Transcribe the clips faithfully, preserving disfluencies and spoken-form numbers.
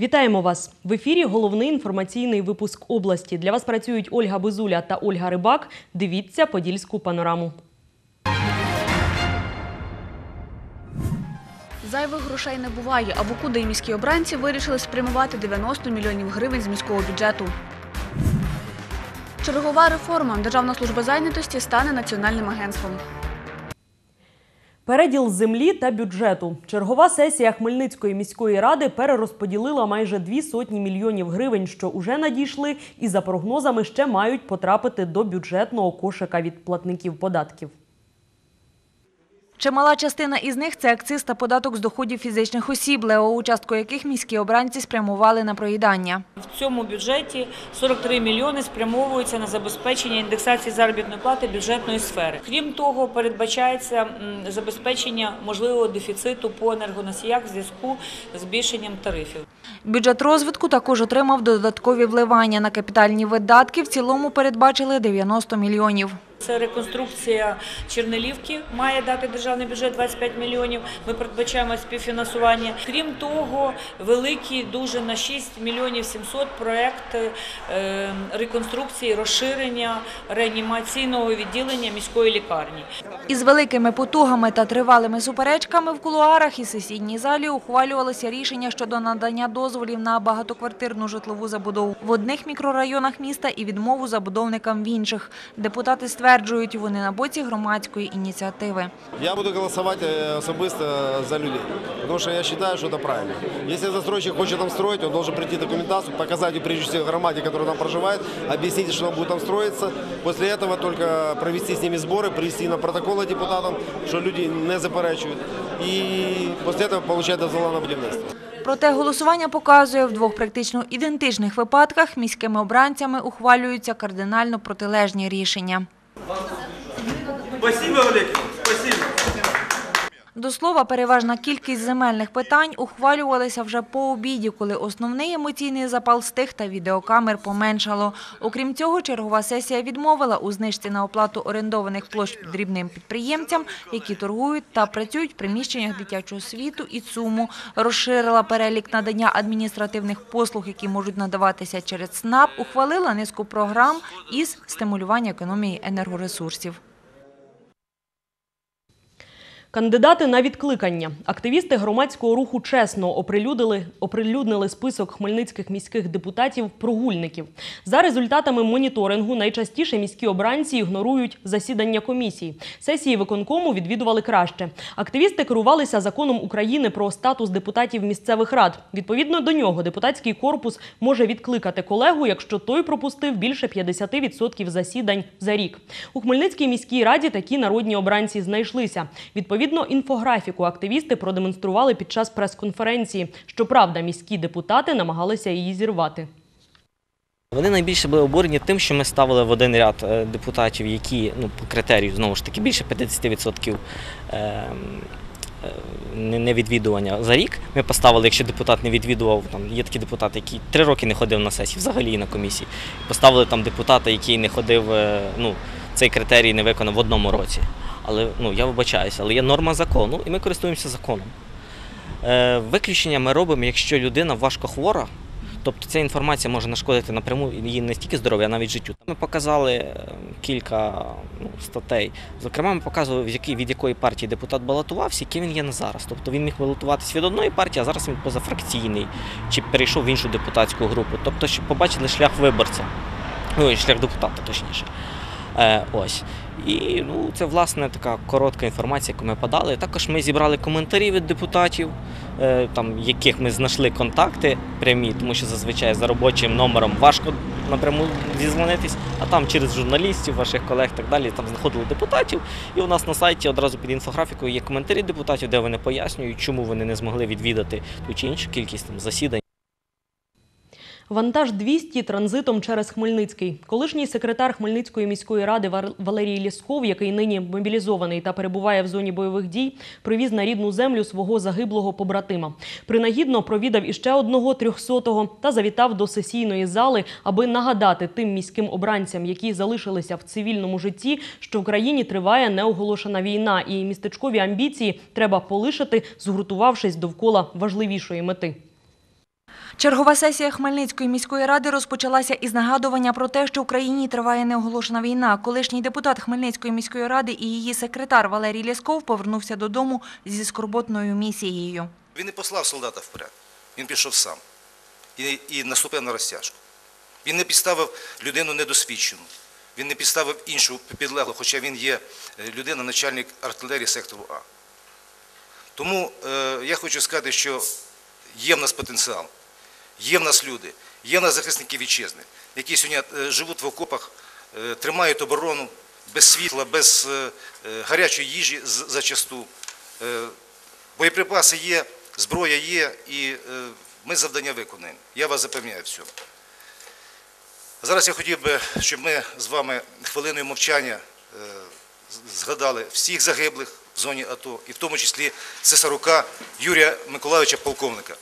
Вітаємо вас! В ефірі головний інформаційний випуск області. Для вас працюють Ольга Бизуля та Ольга Рибак. Дивіться Подільську панораму. Зайвих грошей не буває, або куди міські обранці вирішили спрямувати дев'яносто мільйонів гривень з міського бюджету. Чергова реформа. Державна служба зайнятості стане національним агентством. Переділ землі та бюджету. Чергова сесія Хмельницької міської ради перерозподілила майже дві сотні мільйонів гривень, що уже надійшли і, за прогнозами, ще мають потрапити до бюджетного кошика від платників податків. Чимала частина із них – це акциз та податок з доходів фізичних осіб, левову частку яких міські обранці спрямували на проїдання. В цьому бюджеті сорок три мільйони спрямовуються на забезпечення індексації заробітної плати бюджетної сфери. Крім того, передбачається забезпечення можливого дефіциту по енергоносіях в зв'язку з збільшенням тарифів. Бюджет розвитку також отримав додаткові вливання. На капітальні видатки в цілому передбачили дев'яносто мільйонів. Це реконструкція Чернелівки, має дати державний бюджет двадцять п'ять мільйонів. Ми передбачаємо співфінансування. Крім того, великий дуже на шість мільйонів сімсот проєкт реконструкції, розширення реанімаційного відділення міської лікарні. Із великими потугами та тривалими суперечками в кулуарах і сесійній залі ухвалювалися рішення щодо надання дозволів на багатоквартирну житлову забудову в одних мікрорайонах міста і відмову забудовникам в інших. Депутати стверджують, Стверджують, вони на боці громадської ініціативи. Я буду голосувати особисто за людей, тому що я вважаю, що це правильно. Якщо застройщик хоче там строїти, він має прийти документацію, показати прежде всего громаді, яка там проживає, об'яснити, що там буде там строїтися. Після цього тільки провести з ними збори, привести на протоколи депутатам, що люди не заперечують. І після цього отримати дозволи на будівництво. Проте голосування показує, в двох практично ідентичних випадках міськими обранцями ухвалюються кардинально протилежні рішення. Спасибо, Олег. Спасибо. До слова, переважна кількість земельних питань ухвалювалися вже по обіді, коли основний емоційний запал стих та відеокамер поменшало. Окрім цього, чергова сесія відмовила у знижці на оплату орендованих площ дрібним підприємцям, які торгують та працюють в приміщеннях дитячого світу і ЦУМу. Розширила перелік надання адміністративних послуг, які можуть надаватися через ЦНАП, ухвалила низку програм із стимулювання економії енергоресурсів. Кандидати на відкликання. Активісти громадського руху «Чесно» оприлюднили, оприлюднили список хмельницьких міських депутатів-прогульників. За результатами моніторингу найчастіше міські обранці ігнорують засідання комісій. Сесії виконкому відвідували краще. Активісти керувалися законом України про статус депутатів місцевих рад. Відповідно до нього депутатський корпус може відкликати колегу, якщо той пропустив більше п'ятдесят відсотків засідань за рік. У Хмельницькій міській раді такі народні обранці знайшлися. Відповідно, Відповідно, інфографіку активісти продемонстрували під час прес-конференції. Щоправда, міські депутати намагалися її зірвати. Вони найбільше були обурені тим, що ми ставили в один ряд депутатів, які, ну, по критерію, знову ж таки, більше п'ятдесят відсотків невідвідування за рік. Ми поставили, якщо депутат не відвідував, там є такі депутати, які три роки не ходив на сесії, взагалі на комісії. Поставили там депутата, який не ходив, ну, цей критерій не виконав в одному році. Але, ну, я вибачаюся, але є норма закону, і ми користуємося законом. Е, виключення ми робимо, якщо людина важко хвора, тобто ця інформація може нашкодити напряму її не тільки здоров'ю, а навіть життю. Ми показали кілька, ну, статей. Зокрема, ми показували, від якої партії депутат балотувався, яким він є на зараз. Тобто він міг балотуватися від одної партії, а зараз він позафракційний, чи перейшов в іншу депутатську групу. Тобто, щоб побачили шлях виборця, ну, шлях депутата, точніше. Е, ось. І, ну, це, власне, така коротка інформація, яку ми подали. Також ми зібрали коментарі від депутатів, е, там, яких ми знайшли контакти прямі, тому що зазвичай за робочим номером важко напряму зізвонитись, а там через журналістів, ваших колег і так далі, там знаходили депутатів. І у нас на сайті одразу під інфографікою є коментарі депутатів, де вони пояснюють, чому вони не змогли відвідати ту чи іншу кількість там засідань. Вантаж двісті транзитом через Хмельницький. Колишній секретар Хмельницької міської ради Валерій Лєсков, який нині мобілізований та перебуває в зоні бойових дій, привіз на рідну землю свого загиблого побратима. Принагідно провідав іще одного трьохсотого та завітав до сесійної зали, аби нагадати тим міським обранцям, які залишилися в цивільному житті, що в країні триває неоголошена війна і містечкові амбіції треба полишити, згуртувавшись довкола важливішої мети. Чергова сесія Хмельницької міської ради розпочалася із нагадування про те, що в країні триває неоголошена війна. Колишній депутат Хмельницької міської ради і її секретар Валерій Лєсков повернувся додому зі скорботною місією. Він не послав солдата вперед, він пішов сам і, і наступив на розтяжку. Він не підставив людину недосвідчену, він не підставив іншу підлеглу, хоча він є людина, начальник артилерії сектору А. Тому е, я хочу сказати, що є в нас потенціал, є в нас люди, є в нас захисники вітчизни, які сьогодні живуть в окопах, е, тримають оборону без світла, без е, гарячої їжі зачасту. Е, боєприпаси є, зброя є і е, ми завдання виконуємо. Я вас запевняю в цьому. Зараз я хотів би, щоб ми з вами хвилиною мовчання е, згадали всіх загиблих в зоні АТО, і в тому числі Цесарука Юрія Миколайовича, полковника.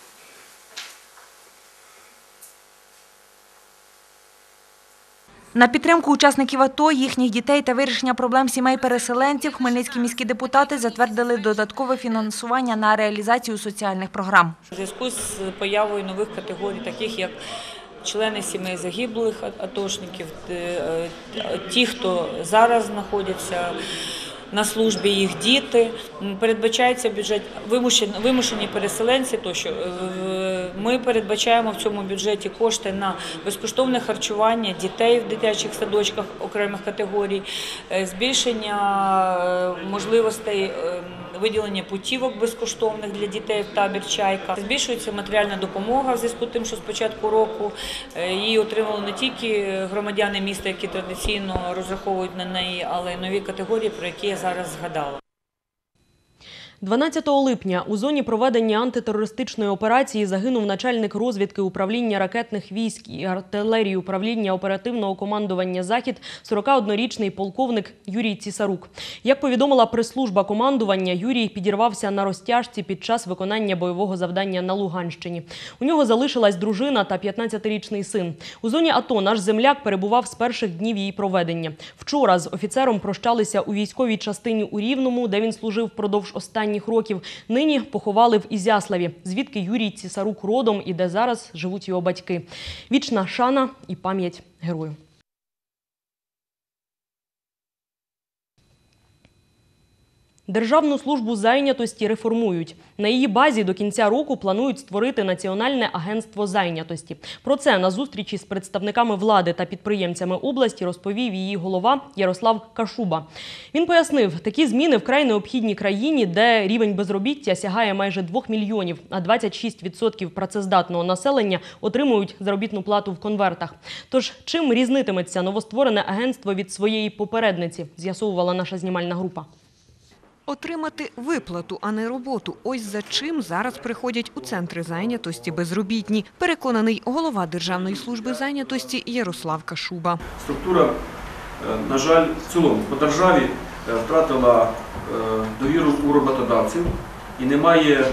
На підтримку учасників АТО, їхніх дітей та вирішення проблем сімей переселенців хмельницькі міські депутати затвердили додаткове фінансування на реалізацію соціальних програм. У зв'язку з появою нових категорій, таких як члени сімей загиблих атошників, ті, хто зараз знаходяться на службі, їх діти, передбачається бюджет, вимушені, вимушені переселенці тощо. Ми передбачаємо в цьому бюджеті кошти на безкоштовне харчування дітей в дитячих садочках окремих категорій, збільшення можливостей виділення путівок безкоштовних для дітей в табір «Чайка». Збільшується матеріальна допомога в зв'язку з тим, що з початку року її отримали не тільки громадяни міста, які традиційно розраховують на неї, але й нові категорії, про які я зараз згадала. дванадцятого липня у зоні проведення антитерористичної операції загинув начальник розвідки управління ракетних військ і артилерії управління оперативного командування «Захід» сорокаоднорічний полковник Юрій Цісарук. Як повідомила прес-служба командування, Юрій підірвався на розтяжці під час виконання бойового завдання на Луганщині. У нього залишилась дружина та п'ятнадцятирічний син. У зоні АТО наш земляк перебував з перших днів її проведення. Вчора з офіцером прощалися у військовій частині у Рівному, де він служив впродовж останніх років. Нині поховали в Ізяславі, звідки Юрій Цісарук родом і де зараз живуть його батьки. Вічна шана і пам'ять герою. Державну службу зайнятості реформують. На її базі до кінця року планують створити Національне агентство зайнятості. Про це на зустрічі з представниками влади та підприємцями області розповів її голова Ярослав Кашуба. Він пояснив, такі зміни вкрай необхідні країні, де рівень безробіття сягає майже двох мільйонів, а двадцять шість відсотків працездатного населення отримують заробітну плату в конвертах. Тож, чим різнитиметься новостворене агентство від своєї попередниці, з'ясовувала наша знімальна група. Отримати виплату, а не роботу – ось за чим зараз приходять у центри зайнятості безробітні, переконаний голова Державної служби зайнятості Ярослав Кашуба. Структура, на жаль, в цілому по державі втратила довіру у роботодавців і немає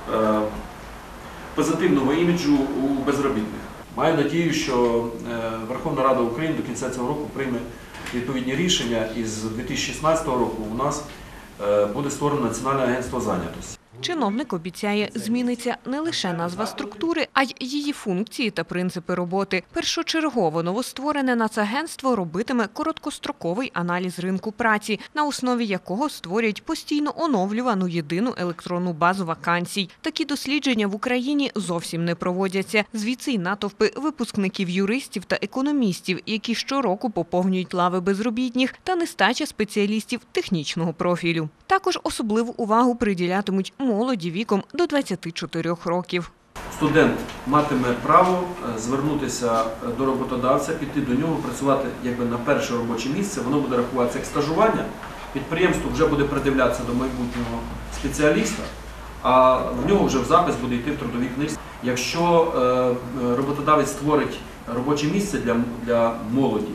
позитивного іміджу у безробітних. Маю надію, що Верховна Рада України до кінця цього року прийме відповідні рішення і з дві тисячі шістнадцятого року у нас буде створено Національне агентство зайнятості. Чиновник обіцяє, зміниться не лише назва структури, а й її функції та принципи роботи. Першочергово новостворене нацагентство робитиме короткостроковий аналіз ринку праці, на основі якого створюють постійно оновлювану єдину електронну базу вакансій. Такі дослідження в Україні зовсім не проводяться. Звідси й натовпи випускників юристів та економістів, які щороку поповнюють лави безробітних, та нестача спеціалістів технічного профілю. Також особливу увагу приділятимуть молоді віком до двадцяти чотирьох років. Студент матиме право звернутися до роботодавця, піти до нього, працювати якби на перше робоче місце, воно буде рахуватися як стажування, підприємство вже буде придивлятися до майбутнього спеціаліста, а в нього вже в запис буде йти в трудовій книжці. Якщо роботодавець створить робоче місце для, для молоді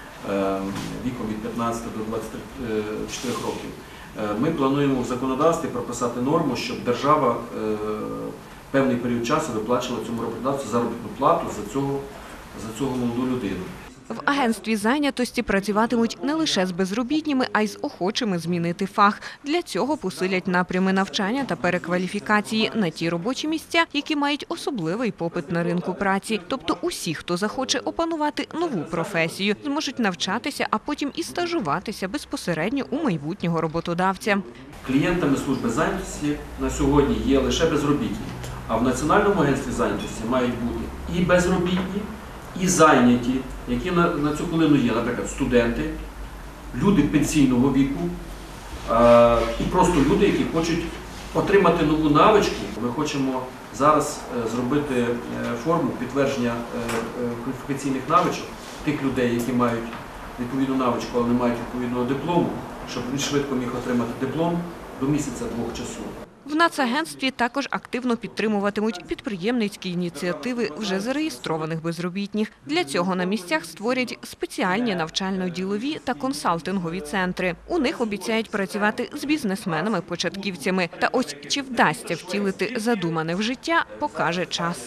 віком від п'ятнадцяти до двадцяти чотирьох років, ми плануємо в законодавстві прописати норму, щоб держава певний період часу виплачувала цьому роботодавцю заробітну плату за цього, за цього молоду людину. В агентстві зайнятості працюватимуть не лише з безробітними, а й з охочими змінити фах. Для цього посилять напрями навчання та перекваліфікації на ті робочі місця, які мають особливий попит на ринку праці. Тобто усі, хто захоче опанувати нову професію, зможуть навчатися, а потім і стажуватися безпосередньо у майбутнього роботодавця. Клієнтами служби зайнятості на сьогодні є лише безробітні, а в Національному агентстві зайнятості мають бути і безробітні, і зайняті, які на, на цю хвилину є, наприклад, студенти, люди пенсійного віку е, і просто люди, які хочуть отримати нову навичку. Ми хочемо зараз е, зробити е, форму підтвердження е, е, кваліфікаційних навичок тих людей, які мають відповідну навичку, але не мають відповідного диплому, щоб він швидко міг отримати диплом до місяця-двох часу. В Нацагентстві також активно підтримуватимуть підприємницькі ініціативи вже зареєстрованих безробітних. Для цього на місцях створять спеціальні навчально-ділові та консалтингові центри. У них обіцяють працювати з бізнесменами-початківцями. Та ось чи вдасться втілити задумане в життя, покаже час.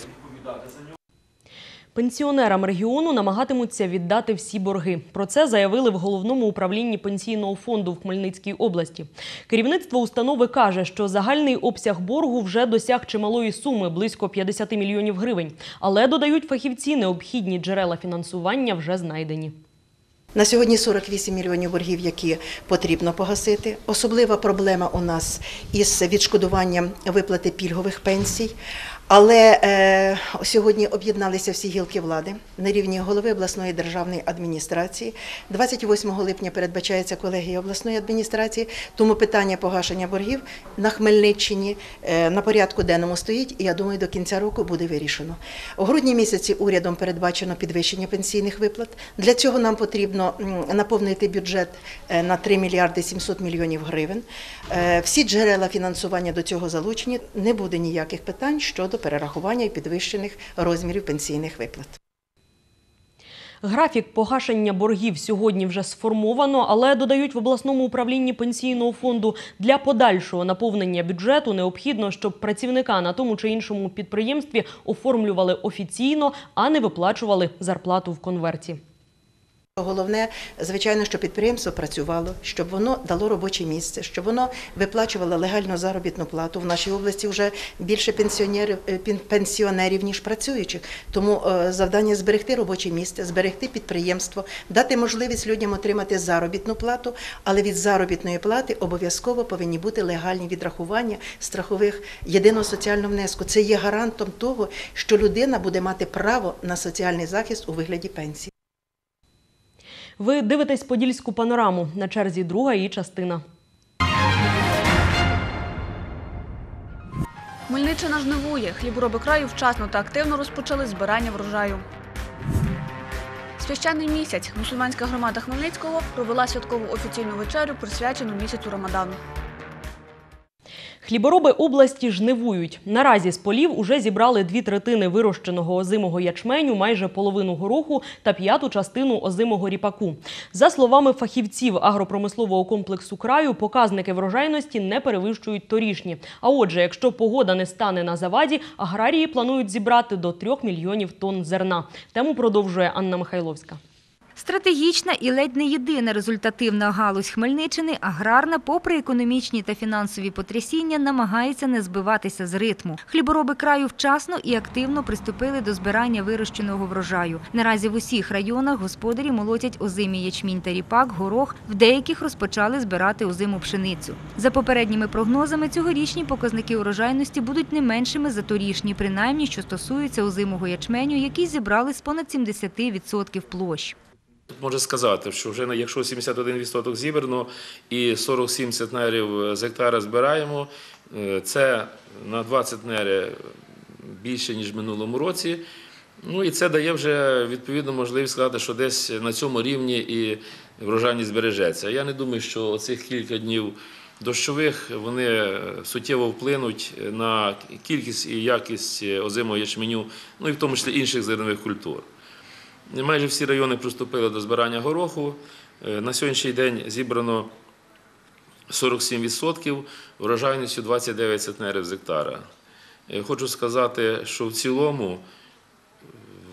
Пенсіонерам регіону намагатимуться віддати всі борги. Про це заявили в Головному управлінні Пенсійного фонду в Хмельницькій області. Керівництво установи каже, що загальний обсяг боргу вже досяг чималої суми – близько п'ятдесят мільйонів гривень. Але, додають фахівці, необхідні джерела фінансування вже знайдені. На сьогодні сорок вісім мільйонів боргів, які потрібно погасити. Особлива проблема у нас із відшкодуванням виплати пільгових пенсій. Але е, сьогодні об'єдналися всі гілки влади на рівні голови обласної державної адміністрації. двадцять восьмого липня передбачається колегія обласної адміністрації, тому питання погашення боргів на Хмельниччині е, на порядку денному стоїть, і я думаю, до кінця року буде вирішено. У грудні місяці урядом передбачено підвищення пенсійних виплат. Для цього нам потрібно наповнити бюджет на три мільярди сімсот мільйонів гривень. Е, всі джерела фінансування до цього залучені, не буде ніяких питань щодо перерахування і підвищених розмірів пенсійних виплат. Графік погашення боргів сьогодні вже сформовано, але, додають в обласному управлінні Пенсійного фонду, для подальшого наповнення бюджету необхідно, щоб працівника на тому чи іншому підприємстві оформлювали офіційно, а не виплачували зарплату в конверті. Головне, звичайно, щоб підприємство працювало, щоб воно дало робоче місце, щоб воно виплачувало легальну заробітну плату. В нашій області вже більше пенсіонерів, пенсіонерів ніж працюючих. Тому завдання – зберегти робоче місце, зберегти підприємство, дати можливість людям отримати заробітну плату, але від заробітної плати обов'язково повинні бути легальні відрахування страхових єдиного соціального внеску. Це є гарантом того, що людина буде мати право на соціальний захист у вигляді пенсії. Ви дивитесь «Подільську панораму». На черзі друга її частина. Хмельниччина жнивує. Хлібороби краю вчасно та активно розпочали збирання врожаю. Священний місяць. Мусульманська громада Хмельницького провела святкову офіційну вечерю, присвячену місяцю Рамадану. Хлібороби області жнивують. Наразі з полів уже зібрали дві третини вирощеного озимого ячменю, майже половину гороху та п'яту частину озимого ріпаку. За словами фахівців агропромислового комплексу краю, показники врожайності не перевищують торішні. А отже, якщо погода не стане на заваді, аграрії планують зібрати до трьох мільйонів тонн зерна. Тему продовжує Анна Михайловська. Стратегічна і ледь не єдина результативна галузь Хмельниччини – аграрна, попри економічні та фінансові потрясіння, намагається не збиватися з ритму. Хлібороби краю вчасно і активно приступили до збирання вирощеного врожаю. Наразі в усіх районах господарі молотять озимий ячмінь та ріпак, горох, в деяких розпочали збирати озиму пшеницю. За попередніми прогнозами, цьогорічні показники урожайності будуть не меншими за торішні, принаймні, що стосується озимого ячменю, який зібрали з понад сімдесят відсотків площ. Можна сказати, що вже якщо сімдесят один відсоток зібрано і сорок сім центнерів з гектара збираємо, це на двадцять центнерів більше, ніж в минулому році. Ну і це дає вже відповідну можливість сказати, що десь на цьому рівні і врожайність збережеться. Я не думаю, що оцих кілька днів дощових вони суттєво вплинуть на кількість і якість озимого ячменю, ну і в тому числі інших зернових культур. Майже всі райони приступили до збирання гороху. На сьогоднішній день зібрано сорок сім відсотків, врожайністю двадцять дев'ять центнерів з гектара. Хочу сказати, що в цілому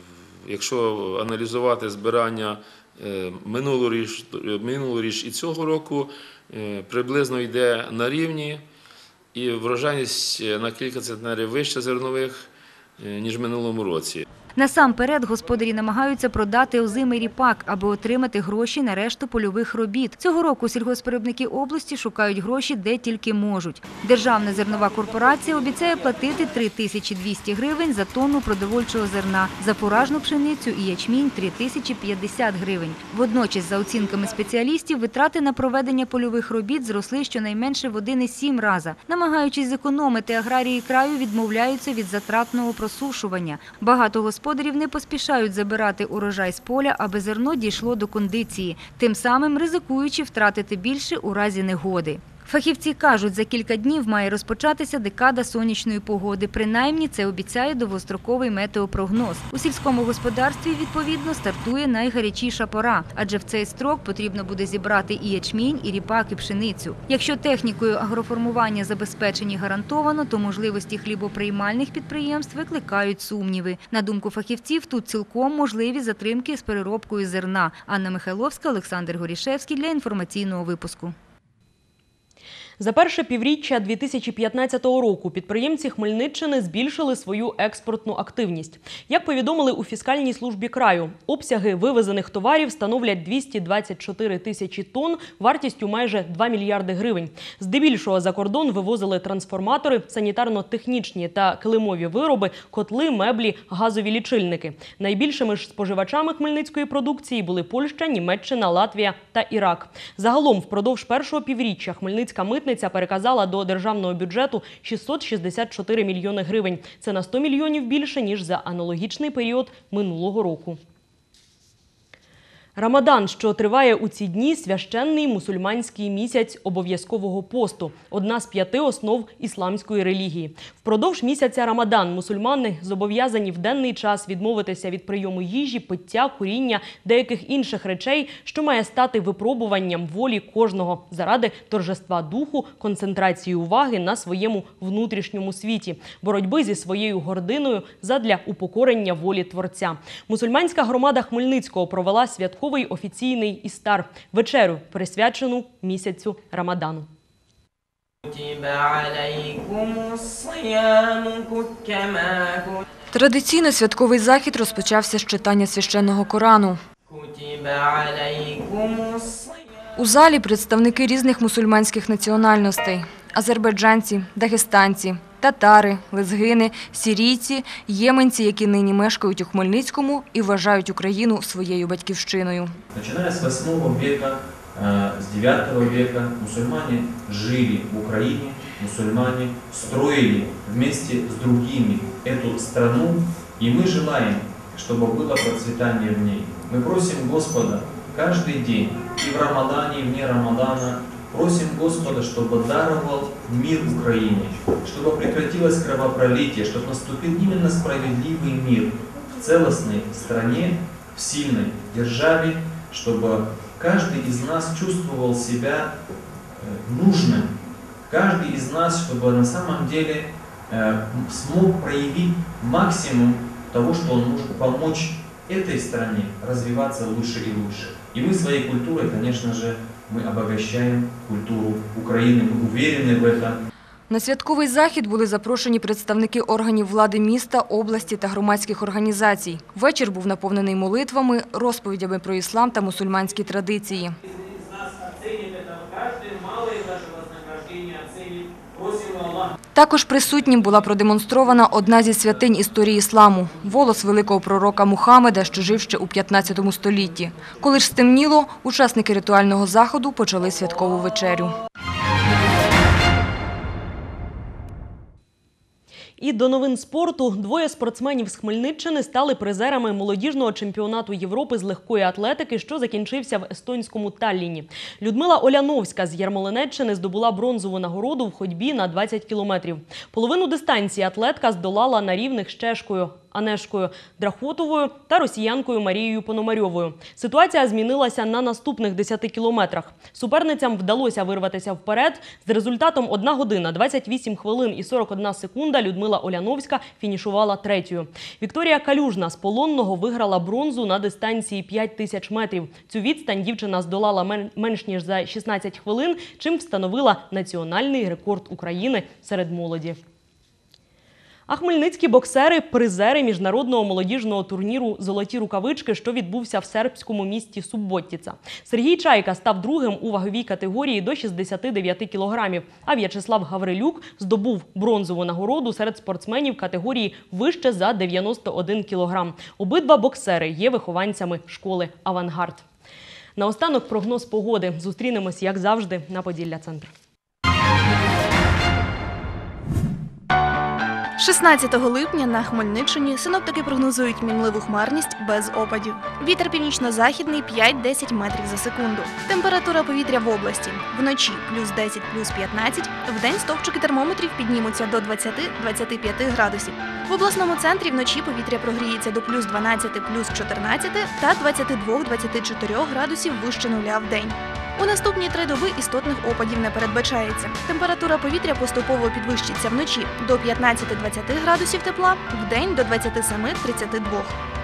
якщо аналізувати збирання минулоріч, минулоріч і цього року, приблизно йде на рівні, і врожайність на кілька центнерів вища зернових, ніж в минулому році. Насамперед господарі намагаються продати озимий ріпак, аби отримати гроші на решту польових робіт. Цього року сільгоспвиробники області шукають гроші де тільки можуть. Державна зернова корпорація обіцяє платити три тисячі двісті гривень за тонну продовольчого зерна, за фуражну пшеницю і ячмінь – три тисячі п'ятдесят гривень. Водночас, за оцінками спеціалістів, витрати на проведення польових робіт зросли щонайменше в один цілих сім раза. Намагаючись зекономити, аграрії краю відмовляються від затратного просушування. Багато господарів Господарів не поспішають забирати урожай з поля, аби зерно дійшло до кондиції, тим самим ризикуючи втратити більше у разі негоди. Фахівці кажуть, за кілька днів має розпочатися декада сонячної погоди. Принаймні, це обіцяє довгостроковий метеопрогноз. У сільському господарстві, відповідно, стартує найгарячіша пора, адже в цей строк потрібно буде зібрати і ячмінь, і ріпак, і пшеницю. Якщо технікою агроформування забезпечені гарантовано, то можливості хлібоприймальних підприємств викликають сумніви. На думку фахівців, тут цілком можливі затримки з переробкою зерна. Анна Михайловська, Олександр Горішевський для інформаційного випуску. За перше півріччя дві тисячі п'ятнадцятого року підприємці Хмельниччини збільшили свою експортну активність. Як повідомили у фіскальній службі краю, обсяги вивезених товарів становлять двісті двадцять чотири тисячі тонн вартістю майже два мільярди гривень. Здебільшого за кордон вивозили трансформатори, санітарно-технічні та килимові вироби, котли, меблі, газові лічильники. Найбільшими ж споживачами хмельницької продукції були Польща, Німеччина, Латвія та Ірак. Загалом впродовж першого півріччя Хмельницька митниця переказала до державного бюджету шістсот шістдесят чотири мільйони гривень. Це на сто мільйонів більше, ніж за аналогічний період минулого року. Рамадан, що триває у ці дні, священний мусульманський місяць обов'язкового посту – одна з п'яти основ ісламської релігії. Впродовж місяця Рамадан мусульмани зобов'язані в денний час відмовитися від прийому їжі, пиття, куріння, деяких інших речей, що має стати випробуванням волі кожного заради торжества духу, концентрації уваги на своєму внутрішньому світі, боротьби зі своєю гординою задля упокорення волі Творця. Мусульманська громада Хмельницького провела святкову офіційний іфтар – вечерю, присвячену місяцю Рамадану. Традиційно святковий захід розпочався з читання священного Корану. У залі представники різних мусульманських національностей – азербайджанці, дагестанці, татари, лезгини, сирійці, єменці, які нині мешкають у Хмельницькому і вважають Україну своєю батьківщиною. Починая с восьмого века, с девятого века мусульмане жили в Украине, мусульмане строили вместе с другими эту страну, и мы желаем, чтобы было процветание в ней. Мы просим Господа каждый день, и в Рамадане, и вне Рамадана, просим Господа, чтобы даровал мир Украине, чтобы прекратилось кровопролитие, чтобы наступил именно справедливый мир в целостной стране, в сильной державе, чтобы каждый из нас чувствовал себя нужным, каждый из нас, чтобы на самом деле смог проявить максимум того, что он может помочь этой стране развиваться лучше и лучше. И мы своей культурой, конечно же, мы обогащаем культуру України, ми уверені в этом. На святковий захід були запрошені представники органів влади міста, області та громадських організацій. Вечір був наповнений молитвами, розповідями про іслам та мусульманські традиції. Також присутнім була продемонстрована одна зі святинь історії ісламу – волос великого пророка Мухаммеда, що жив ще у п'ятнадцятому столітті. Коли ж стемніло, учасники ритуального заходу почали святкову вечерю. І до новин спорту. Двоє спортсменів з Хмельниччини стали призерами молодіжного чемпіонату Європи з легкої атлетики, що закінчився в естонському Талліні. Людмила Оляновська з Ярмолинеччини здобула бронзову нагороду в ходьбі на двадцять кілометрів. Половину дистанції атлетка здолала на рівних з чешкою Анешкою Драхотовою та росіянкою Марією Пономарьовою. Ситуація змінилася на наступних десяти кілометрах. Суперницям вдалося вирватися вперед. З результатом одна година, двадцять вісім хвилин і сорок одна секунда Людмила Оляновська фінішувала третьою. Вікторія Калюжна з Полонного виграла бронзу на дистанції п'ять тисяч метрів. Цю відстань дівчина здолала менш ніж за шістнадцять хвилин, чим встановила національний рекорд України серед молоді. А хмельницькі боксери – призери міжнародного молодіжного турніру «Золоті рукавички», що відбувся в сербському місті Суботтіца. Сергій Чайка став другим у ваговій категорії до шістдесяти дев'яти кілограмів, а В'ячеслав Гаврилюк здобув бронзову нагороду серед спортсменів категорії вище за дев'яносто один кілограм. Обидва боксери є вихованцями школи «Авангард». Наостанок прогноз погоди. Зустрінемось, як завжди, на Поділля-центр. шістнадцятого липня на Хмельниччині синоптики прогнозують мінливу хмарність без опадів. Вітер північно-західний п'ять-десять метрів за секунду. Температура повітря в області. Вночі плюс десять, плюс п'ятнадцять. Вдень стовпчики термометрів піднімуться до двадцяти - двадцяти п'яти градусів. В обласному центрі вночі повітря прогріється до плюс дванадцяти, плюс чотирнадцяти та двадцяти двох - двадцяти чотирьох градусів вище нуля вдень. У наступні три доби істотних опадів не передбачається. Температура повітря поступово підвищиться вночі до п'ятнадцяти - двадцяти градусів тепла, вдень до двадцяти семи - тридцяти двох.